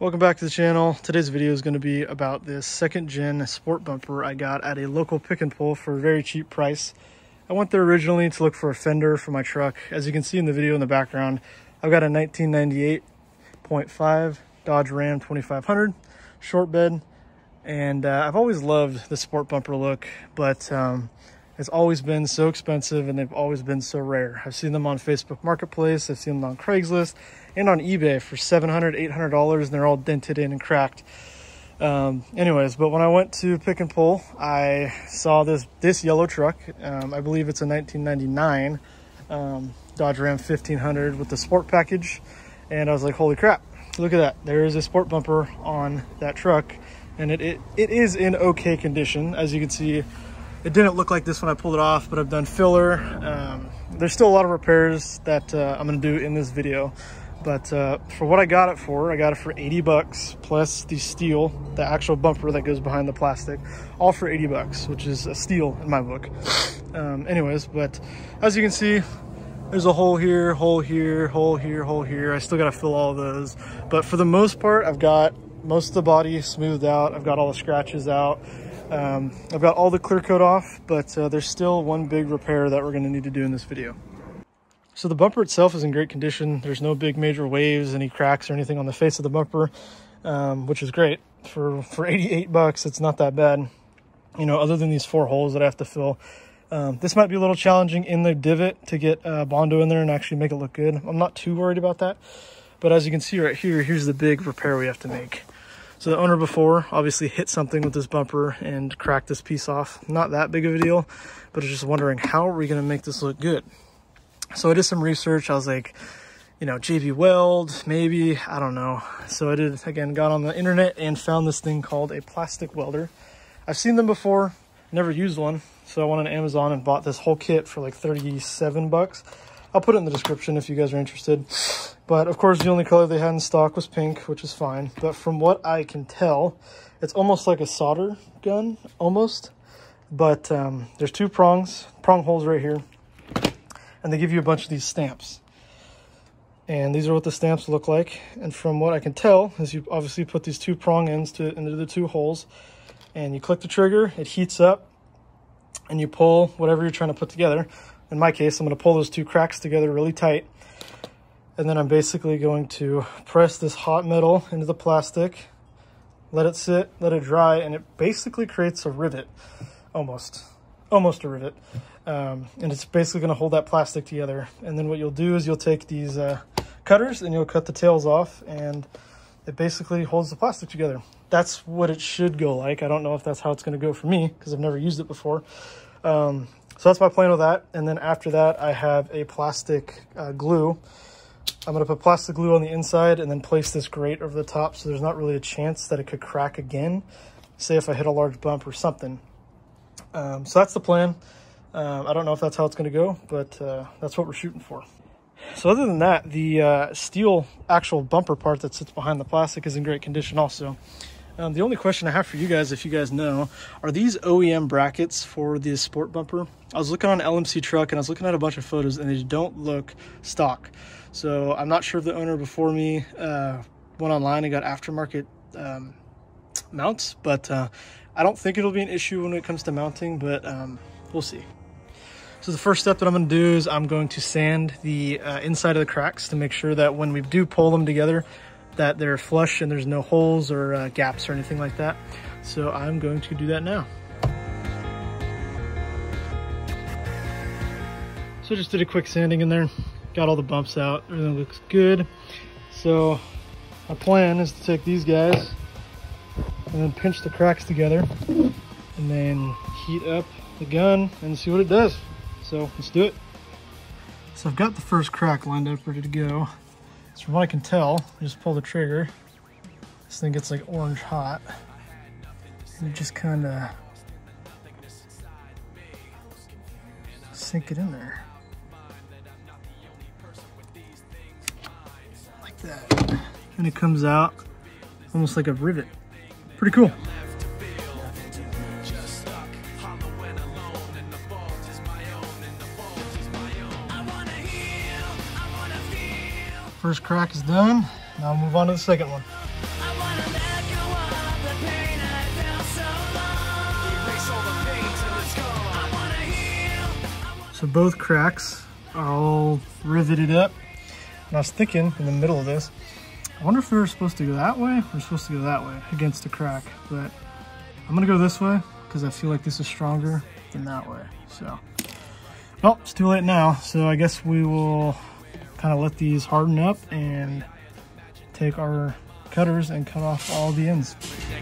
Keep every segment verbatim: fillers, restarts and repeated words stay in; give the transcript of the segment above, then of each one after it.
Welcome back to the channel. Today's video is going to be about this second gen sport bumper I got at a local pick and pull for a very cheap price. I went there originally to look for a fender for my truck. As you can see in the video in the background, I've got a nineteen ninety-eight point five Dodge Ram twenty-five hundred short bed, and uh, I've always loved the sport bumper look, but um, it's always been so expensive and they've always been so rare. I've seen them on Facebook Marketplace, I've seen them on Craigslist and on eBay for seven hundred dollars, eight hundred dollars, and they're all dented in and cracked. Um, anyways, but when I went to pick and pull, I saw this this yellow truck. Um, I believe it's a nineteen ninety-nine um, Dodge Ram fifteen hundred with the sport package, and I was like, holy crap, look at that. There is a sport bumper on that truck, and it, it, it is in okay condition. As you can see, it didn't look like this when I pulled it off, but I've done filler. Um, there's still a lot of repairs that uh, I'm gonna do in this video. But uh, for what I got it for, I got it for eighty bucks plus the steel, the actual bumper that goes behind the plastic, all for eighty bucks, which is a steal in my book. Um, anyways, but as you can see, there's a hole here, hole here, hole here, hole here. I still got to fill all of those. But for the most part, I've got most of the body smoothed out. I've got all the scratches out. Um, I've got all the clear coat off, but uh, there's still one big repair that we're going to need to do in this video. So the bumper itself is in great condition. There's no big major waves, any cracks or anything on the face of the bumper, um, which is great. For, for eighty-eight bucks, it's not that bad. You know, other than these four holes that I have to fill. Um, this might be a little challenging in the divot to get uh, Bondo in there and actually make it look good. I'm not too worried about that. But as you can see right here, here's the big repair we have to make. So the owner before obviously hit something with this bumper and cracked this piece off. Not that big of a deal, but I was just wondering, how are we going to make this look good? So I did some research. I was like, you know, J B Weld, maybe, I don't know. So I did, again, got on the internet and found this thing called a plastic welder. I've seen them before, never used one. So I went on Amazon and bought this whole kit for like thirty-seven bucks. I'll put it in the description if you guys are interested. But of course, the only color they had in stock was pink, which is fine. But from what I can tell, it's almost like a solder gun, almost. But um, there's two prongs, prong holes right here. And they give you a bunch of these stamps. And these are what the stamps look like. And from what I can tell is you obviously put these two prong ends to, into the two holes, and you click the trigger, it heats up, and you pull whatever you're trying to put together. In my case, I'm going to pull those two cracks together really tight. And then I'm basically going to press this hot metal into the plastic, let it sit, let it dry, and it basically creates a rivet, almost, almost a rivet. Um, and it's basically going to hold that plastic together. And then what you'll do is you'll take these uh, cutters and you'll cut the tails off, and it basically holds the plastic together. That's what it should go like. I don't know if that's how it's going to go for me because I've never used it before. Um, so that's my plan with that. And then after that, I have a plastic uh, glue. I'm going to put plastic glue on the inside and then place this grate over the top, so there's not really a chance that it could crack again, say if I hit a large bump or something. Um, so that's the plan. Um, I don't know if that's how it's going to go, but uh, that's what we're shooting for. So other than that, the uh, steel actual bumper part that sits behind the plastic is in great condition also. Um, the only question I have for you guys, if you guys know, are these O E M brackets for the sport bumper? I was looking on an L M C truck and I was looking at a bunch of photos and they don't look stock. So I'm not sure if the owner before me uh, went online and got aftermarket um, mounts, but uh, I don't think it'll be an issue when it comes to mounting, but um, we'll see. So the first step that I'm going to do is I'm going to sand the uh, inside of the cracks to make sure that when we do pull them together, that they're flush and there's no holes or uh, gaps or anything like that. So I'm going to do that now. So I just did a quick sanding in there, got all the bumps out, everything looks good. So my plan is to take these guys and then pinch the cracks together and then heat up the gun and see what it does. So let's do it. So I've got the first crack lined up, ready to go. So from what I can tell, I just pull the trigger. This thing gets like orange hot. And you just kind of sink it in there. Like that. And it comes out almost like a rivet. Pretty cool. First crack is done. Now I'll move on to the second one. so both cracks are all riveted up. And I was thinking in the middle of this, I wonder if we were supposed to go that way or we're supposed to go that way against the crack, but I'm gonna go this way because I feel like this is stronger than that way. So, well, it's too late now. So I guess we will kind of let these harden up and take our cutters and cut off all the ends.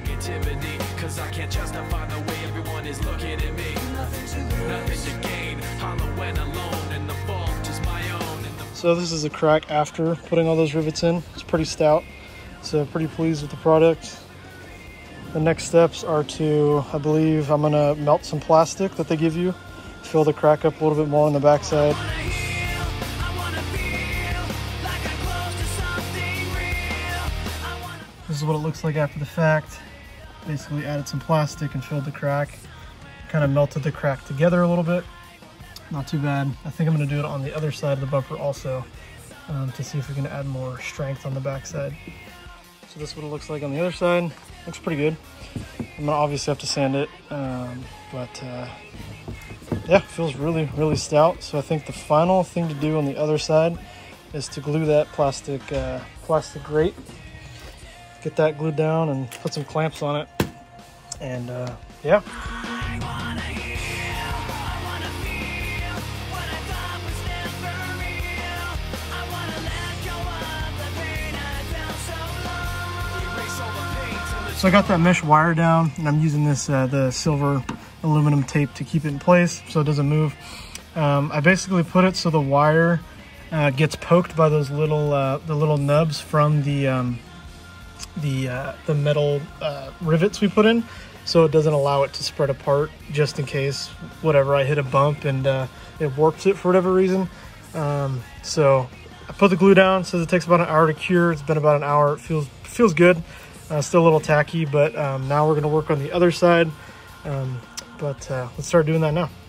So this is a crack after putting all those rivets in. It's pretty stout, so pretty pleased with the product. The next steps are to, I believe I'm gonna melt some plastic that they give you, fill the crack up a little bit more on the backside. This is what it looks like after the fact. Basically added some plastic and filled the crack. Kind of melted the crack together a little bit. Not too bad. I think I'm gonna do it on the other side of the bumper also, um, to see if we can add more strength on the backside. So this is what it looks like on the other side. Looks pretty good. I'm gonna obviously have to sand it, um, but uh, yeah, feels really, really stout. So I think the final thing to do on the other side is to glue that plastic, uh, plastic grate. Get that glued down and put some clamps on it. And uh, yeah. So I got that mesh wire down, and I'm using this uh, the silver aluminum tape to keep it in place so it doesn't move. Um, I basically put it so the wire uh, gets poked by those little uh, the little nubs from the um, the uh, the metal uh, rivets we put in, so it doesn't allow it to spread apart, just in case whatever I hit a bump and uh, it warps it for whatever reason. Um, so I put the glue down. Says it takes about an hour to cure. It's been about an hour. It feels feels good. Uh, still a little tacky, but um, now we're going to work on the other side. Um, but uh, let's start doing that now.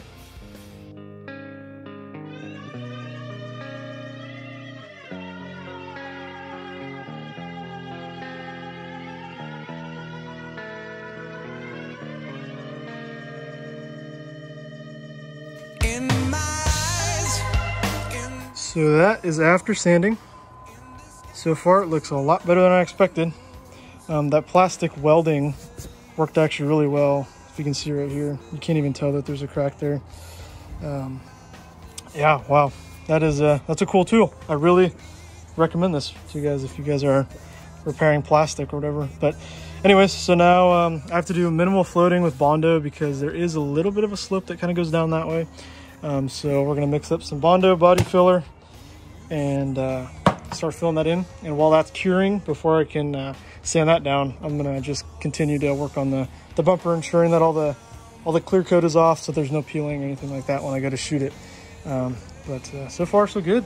So that is after sanding. So far it looks a lot better than I expected. Um, that plastic welding worked actually really well. If you can see right here, you can't even tell that there's a crack there. Um, yeah, wow, that is a, that's a cool tool. I really recommend this to you guys if you guys are repairing plastic or whatever. But anyways, so now um, I have to do minimal floating with Bondo because there is a little bit of a slope that kind of goes down that way. Um, so we're gonna mix up some Bondo body filler and uh, start filling that in. And while that's curing, before I can uh, sand that down, I'm gonna just continue to work on the, the bumper, ensuring that all the all the clear coat is off so there's no peeling or anything like that when I go to shoot it. Um, but uh, so far so good.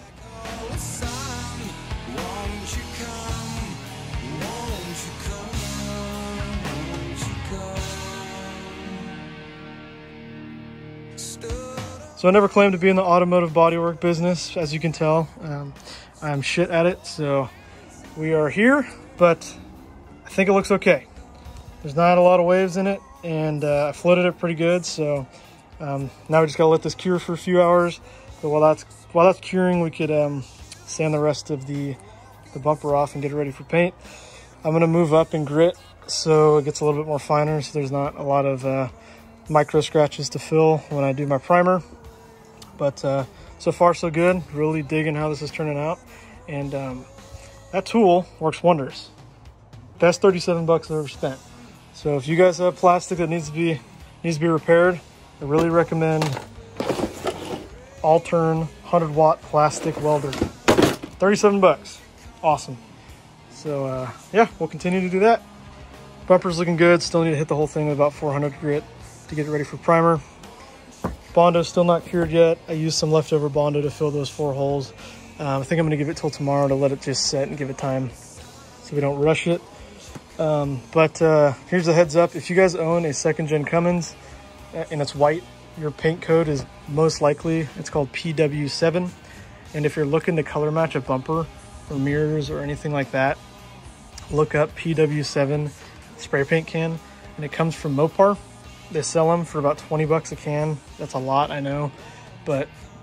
So I never claimed to be in the automotive bodywork business, as you can tell. Um, I'm shit at it, so we are here, but I think it looks okay. There's not a lot of waves in it, and uh, I floated it pretty good, so um, now we just gotta let this cure for a few hours. But while that's while that's curing, we could um, sand the rest of the, the bumper off and get it ready for paint. I'm gonna move up and grit so it gets a little bit more finer, so there's not a lot of uh, micro scratches to fill when I do my primer. But uh, so far so good. Really digging how this is turning out, and um, that tool works wonders. Best thirty-seven bucks I've ever spent. So if you guys have plastic that needs to be needs to be repaired, I really recommend All-Turn one hundred watt plastic welder. thirty-seven bucks, awesome. So uh, yeah, we'll continue to do that. Bumper's looking good. Still need to hit the whole thing with about four hundred grit to get it ready for primer. Bondo's still not cured yet. I used some leftover Bondo to fill those four holes. Um, I think I'm gonna give it till tomorrow to let it just set and give it time so we don't rush it. Um, but uh, here's a heads up. If you guys own a second gen Cummins and it's white, your paint code is most likely, it's called P W seven. And if you're looking to color match a bumper or mirrors or anything like that, look up P W seven spray paint can, and it comes from Mopar. They sell them for about twenty bucks a can. That's a lot, I know, but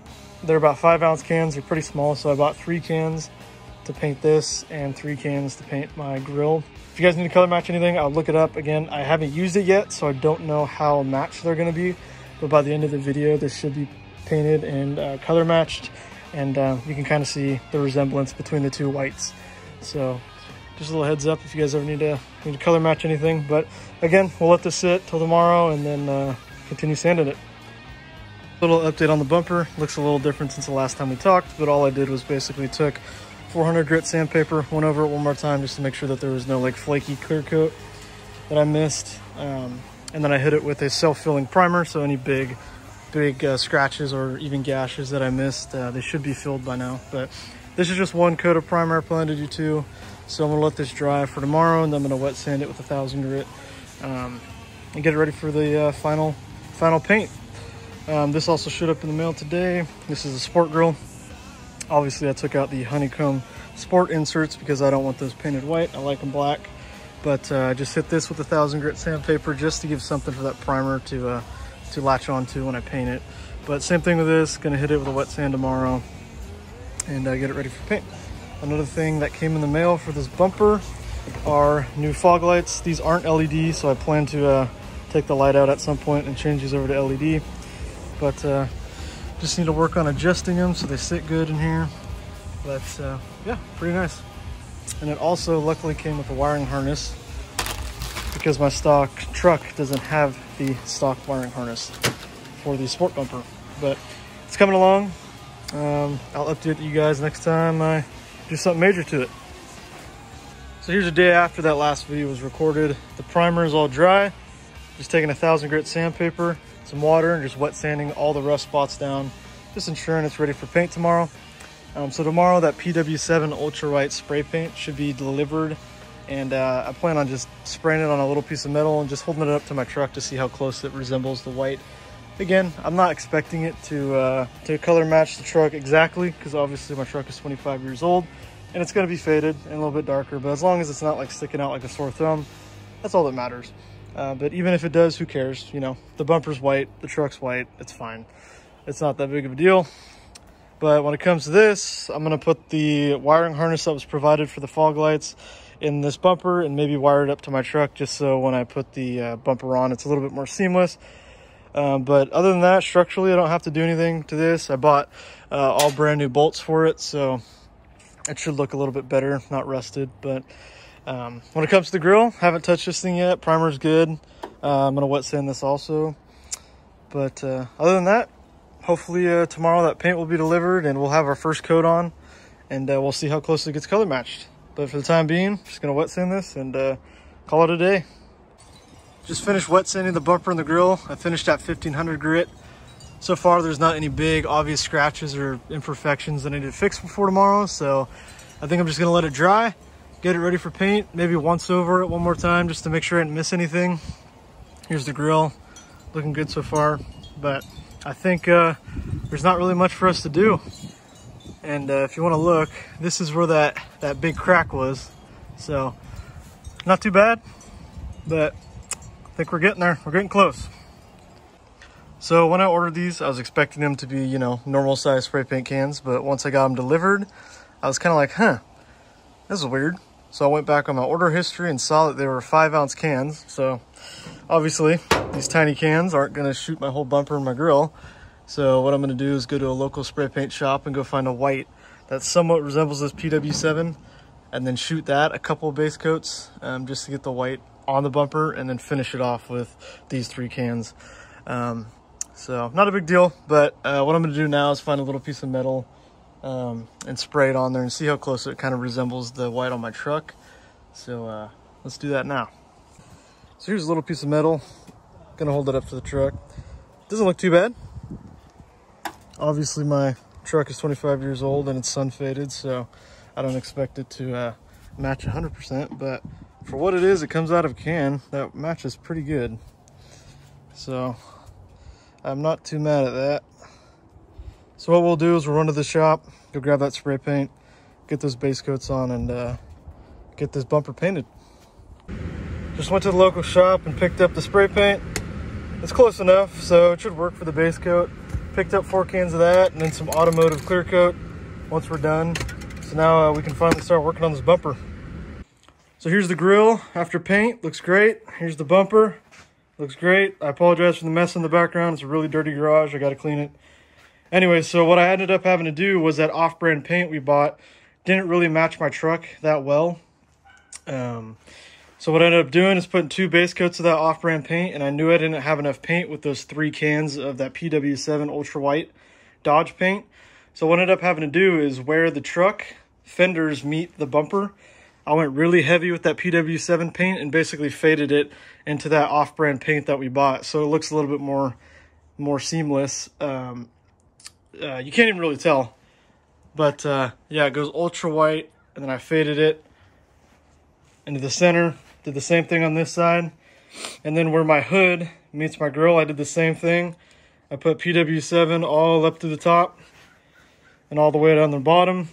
They're about five ounce cans. They're pretty small, so I bought three cans to paint this and three cans to paint my grill. If you guys need to color match anything, I'll look it up. Again, I haven't used it yet, so I don't know how matched they're gonna be, but by the end of the video, this should be painted and uh, color matched, and uh, you can kind of see the resemblance between the two whites. So just a little heads up if you guys ever need to, need to color match anything. But again, we'll let this sit till tomorrow and then uh, continue sanding it. Little update on the bumper. Looks a little different since the last time we talked, but all I did was basically took four hundred grit sandpaper, went over it one more time just to make sure that there was no like flaky clear coat that I missed. Um, and then I hit it with a self-filling primer, so any big, big uh, scratches or even gashes that I missed, uh, they should be filled by now. But this is just one coat of primer. I plan to do two. So I'm gonna let this dry for tomorrow, and then I'm gonna wet sand it with a thousand grit um, and get it ready for the uh, final, final paint. Um, this also showed up in the mail today. This is a sport grill. Obviously I took out the honeycomb sport inserts because I don't want those painted white. I like them black, but uh, I just hit this with a thousand grit sandpaper just to give something for that primer to uh, to latch onto when I paint it. But same thing with this, gonna hit it with a wet sand tomorrow and uh, get it ready for paint. Another thing that came in the mail for this bumper are new fog lights. These aren't L E D, so I plan to uh, take the light out at some point and change these over to L E D. But uh, just need to work on adjusting them so they sit good in here. But uh, yeah, pretty nice. And it also luckily came with a wiring harness because my stock truck doesn't have the stock wiring harness for the sport bumper. But it's coming along. Um, I'll update you guys next time I do something major to it. So here's a day after that last video was recorded. The primer is all dry. Just taking a thousand grit sandpaper, some water, and just wet sanding all the rough spots down, just ensuring it's ready for paint tomorrow. Um, so tomorrow that P W seven ultra white spray paint should be delivered, and uh, I plan on just spraying it on a little piece of metal and just holding it up to my truck to see how close it resembles the white. Again, I'm not expecting it to uh, to color match the truck exactly, because obviously my truck is twenty-five years old and it's going to be faded and a little bit darker, but as long as it's not like sticking out like a sore thumb, that's all that matters. Uh, but even if it does, who cares? You know, the bumper's white, the truck's white, it's fine. It's not that big of a deal. But when it comes to this, I'm going to put the wiring harness that was provided for the fog lights in this bumper and maybe wire it up to my truck just so when I put the uh, bumper on, it's a little bit more seamless. Um, but other than that, structurally, I don't have to do anything to this. I bought uh, all brand new bolts for it, so it should look a little bit better, not rusted. But um, when it comes to the grill, haven't touched this thing yet. Primer's good. Uh, I'm going to wet sand this also. But uh, other than that, hopefully uh, tomorrow that paint will be delivered and we'll have our first coat on, and uh, we'll see how close it gets color matched. But for the time being, just going to wet sand this and uh, call it a day. Just finished wet sanding the bumper and the grill. I finished at fifteen hundred grit. So far, there's not any big obvious scratches or imperfections that I need to fix before tomorrow. So I think I'm just gonna let it dry, get it ready for paint, maybe once over it one more time just to make sure I didn't miss anything. Here's the grill, looking good so far. But I think uh, there's not really much for us to do. And uh, if you wanna look, this is where that, that big crack was. So not too bad, but I think we're getting there. We're getting close. So when I ordered these, I was expecting them to be, you know, normal size spray paint cans. But once I got them delivered, I was kind of like, huh, this is weird. So I went back on my order history and saw that they were five ounce cans. So obviously these tiny cans aren't going to shoot my whole bumper and my grill. So what I'm going to do is go to a local spray paint shop and go find a white that somewhat resembles this P W seven, and then shoot that a couple of base coats um, just to get the white on the bumper, and then finish it off with these three cans. Um, so not a big deal, but uh, what I'm gonna do now is find a little piece of metal um, and spray it on there and see how close it kind of resembles the white on my truck. So uh, let's do that now. So here's a little piece of metal. Gonna hold it up to the truck. Doesn't look too bad. Obviously my truck is twenty-five years old and it's sun faded, so I don't expect it to uh, match one hundred percent, but for what it is, it comes out of a can that matches pretty good. So I'm not too mad at that. So what we'll do is we'll run to the shop, go grab that spray paint, get those base coats on, and uh, get this bumper painted. Just went to the local shop and picked up the spray paint. It's close enough, so it should work for the base coat. Picked up four cans of that and then some automotive clear coat once we're done. So now uh, we can finally start working on this bumper. So here's the grill after paint, looks great. Here's the bumper, looks great. I apologize for the mess in the background. It's a really dirty garage, I gotta clean it. Anyway, so what I ended up having to do was that off-brand paint we bought didn't really match my truck that well. Um, so what I ended up doing is putting two base coats of that off-brand paint, and I knew I didn't have enough paint with those three cans of that P W seven Ultra White Dodge paint. So what I ended up having to do is where the truck fenders meet the bumper, I went really heavy with that P W seven paint and basically faded it into that off-brand paint that we bought. So it looks a little bit more, more seamless. Um, uh, you can't even really tell. But uh, yeah, it goes ultra white, and then I faded it into the center. Did the same thing on this side. And then where my hood meets my grill, I did the same thing. I put P W seven all up to the top and all the way down the bottom.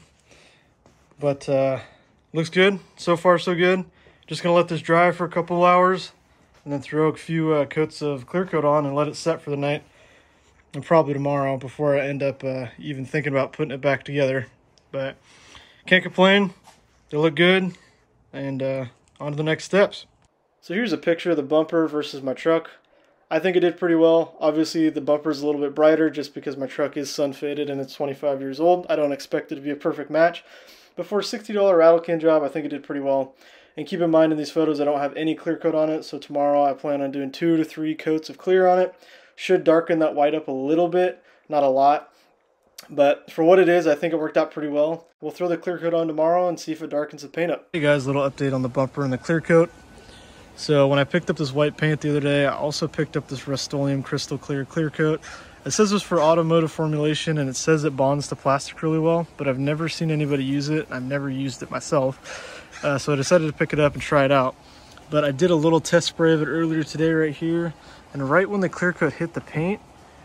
But uh, looks good. So far, so good. Just gonna let this dry for a couple of hours and then throw a few uh, coats of clear coat on and let it set for the night. And probably tomorrow before I end up uh, even thinking about putting it back together. But can't complain. They look good. And uh, on to the next steps. So here's a picture of the bumper versus my truck. I think it did pretty well. Obviously the bumper is a little bit brighter just because my truck is sun faded and it's twenty-five years old. I don't expect it to be a perfect match. But for a sixty dollar rattle can job, I think it did pretty well. And keep in mind in these photos I don't have any clear coat on it. So tomorrow I plan on doing two to three coats of clear on it. Should darken that white up a little bit, not a lot. But for what it is, I think it worked out pretty well. We'll throw the clear coat on tomorrow and see if it darkens the paint up. Hey guys, little update on the bumper and the clear coat. So when I picked up this white paint the other day, I also picked up this Rust-Oleum Crystal Clear clear coat. It says it's for automotive formulation and it says it bonds to plastic really well, but I've never seen anybody use it. I've never used it myself. Uh, so I decided to pick it up and try it out. But I did a little test spray of it earlier today right here. And right when the clear coat hit the paint,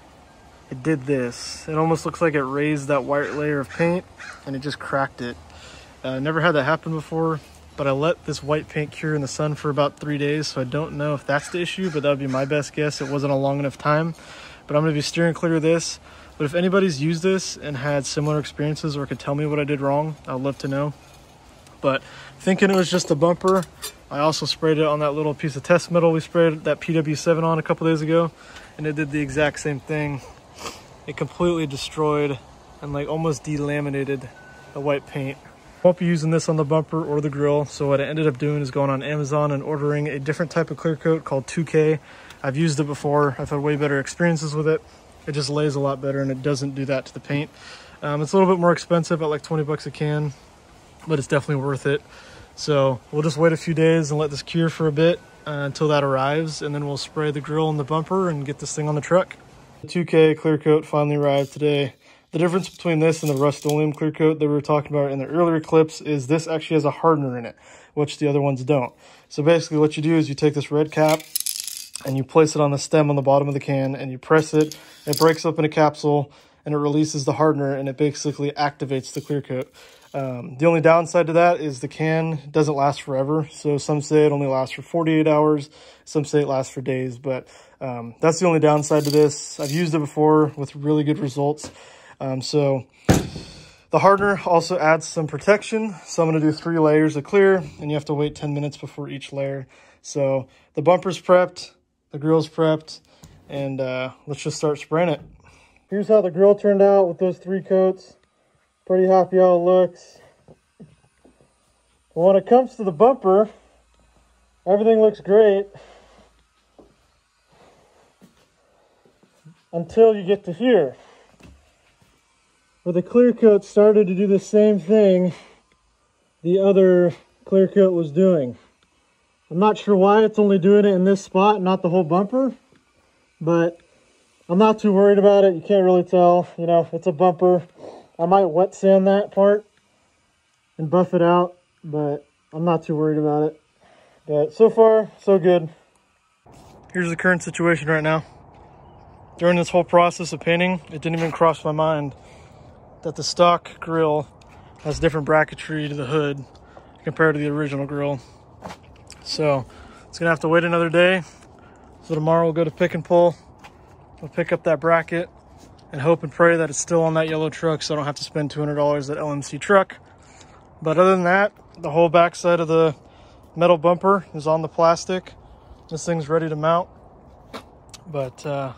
it did this. It almost looks like it raised that white layer of paint and it just cracked it. Uh, never had that happen before, but I let this white paint cure in the sun for about three days, so I don't know if that's the issue, but that would be my best guess. It wasn't a long enough time, but I'm gonna be steering clear of this. But if anybody's used this and had similar experiences or could tell me what I did wrong, I'd love to know. But thinking it was just a bumper, I also sprayed it on that little piece of test metal we sprayed that P W seven on a couple days ago, and it did the exact same thing. It completely destroyed and like almost delaminated the white paint. Won't be using this on the bumper or the grill, so what I ended up doing is going on Amazon and ordering a different type of clear coat called two K. I've used it before. I've had way better experiences with it. It just lays a lot better and it doesn't do that to the paint. Um, it's a little bit more expensive at like twenty bucks a can, but it's definitely worth it. So we'll just wait a few days and let this cure for a bit uh, until that arrives, and then we'll spray the grill and the bumper and get this thing on the truck. The two K clear coat finally arrived today. The difference between this and the Rust-Oleum clear coat that we were talking about in the earlier clips is this actually has a hardener in it, which the other ones don't. So basically what you do is you take this red cap and you place it on the stem on the bottom of the can and you press it, it breaks up in a capsule and it releases the hardener and it basically activates the clear coat. Um, the only downside to that is the can doesn't last forever. So some say it only lasts for forty-eight hours. Some say it lasts for days, but um, that's the only downside to this. I've used it before with really good results. Um, so the hardener also adds some protection. So I'm going to do three layers of clear and you have to wait ten minutes before each layer. So the bumper's prepped, the grill's prepped, and uh, let's just start spraying it. Here's how the grill turned out with those three coats. Pretty happy how it looks. When it comes to the bumper, everything looks great until you get to here, where the clear coat started to do the same thing the other clear coat was doing. I'm not sure why it's only doing it in this spot, not the whole bumper, but I'm not too worried about it. You can't really tell, you know, it's a bumper. I might wet sand that part and buff it out, but I'm not too worried about it. But so far, so good. Here's the current situation right now. During this whole process of painting, it didn't even cross my mind that the stock grill has different bracketry to the hood compared to the original grill. So it's gonna have to wait another day. So tomorrow we'll go to pick and pull. We'll pick up that bracket and hope and pray that it's still on that yellow truck so I don't have to spend two hundred dollars at L M C truck. But other than that, the whole back side of the metal bumper is on the plastic. This thing's ready to mount. But uh,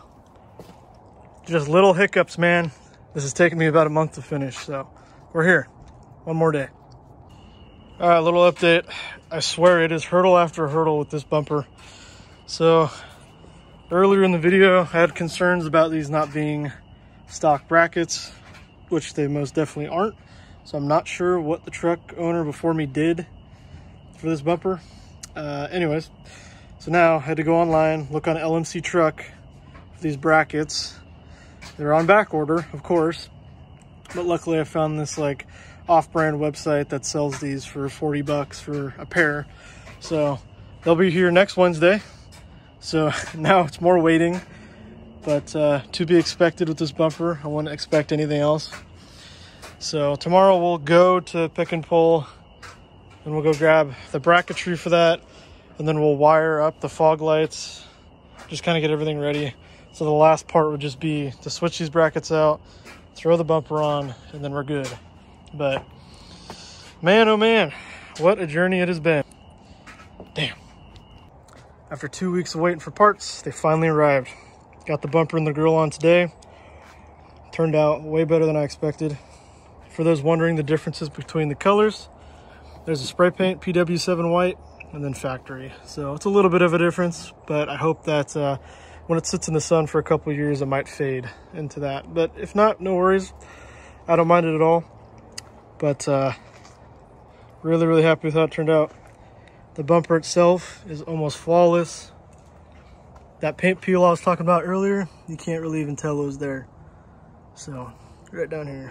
just little hiccups, man. This has taken me about a month to finish, so we're here. One more day. All right, little update. I swear it is hurdle after hurdle with this bumper. So earlier in the video, I had concerns about these not being stock brackets, which they most definitely aren't. So I'm not sure what the truck owner before me did for this bumper. Uh, anyways, so now I had to go online, look on L M C truck for these brackets. They're on back order, of course, but luckily I found this like off-brand website that sells these for forty bucks for a pair. So they'll be here next Wednesday. So now it's more waiting, but uh, to be expected with this bumper. I wouldn't expect anything else. So tomorrow we'll go to pick and pull and we'll go grab the bracketry for that. And then we'll wire up the fog lights, just kind of get everything ready. So the last part would just be to switch these brackets out, throw the bumper on, and then we're good. But man, oh man, what a journey it has been. Damn. After two weeks of waiting for parts, they finally arrived. Got the bumper and the grille on today. Turned out way better than I expected. For those wondering the differences between the colors, there's a spray paint, P W seven white, and then factory. So it's a little bit of a difference, but I hope that uh, when it sits in the sun for a couple of years, it might fade into that. But if not, no worries. I don't mind it at all. But uh, really, really happy with how it turned out. The bumper itself is almost flawless. That paint peel I was talking about earlier, you can't really even tell it was there. So right down here.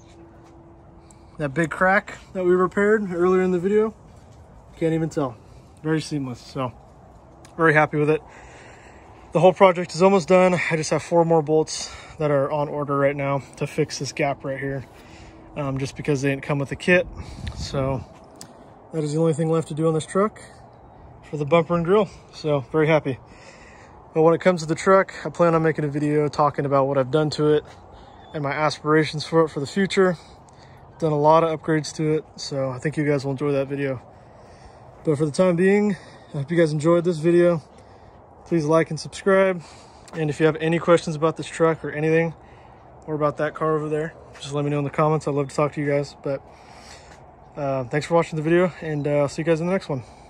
That big crack that we repaired earlier in the video, can't even tell. Very seamless, so very happy with it. The whole project is almost done. I just have four more bolts that are on order right now to fix this gap right here, um, just because they didn't come with the kit. So that is the only thing left to do on this truck for the bumper and grille. So very happy. But when it comes to the truck, I plan on making a video talking about what I've done to it and my aspirations for it for the future. Done a lot of upgrades to it, so I think you guys will enjoy that video. But for the time being, I hope you guys enjoyed this video. Please like and subscribe. And if you have any questions about this truck or anything, or about that car over there, just let me know in the comments. I'd love to talk to you guys. But uh, thanks for watching the video, and uh, I'll see you guys in the next one.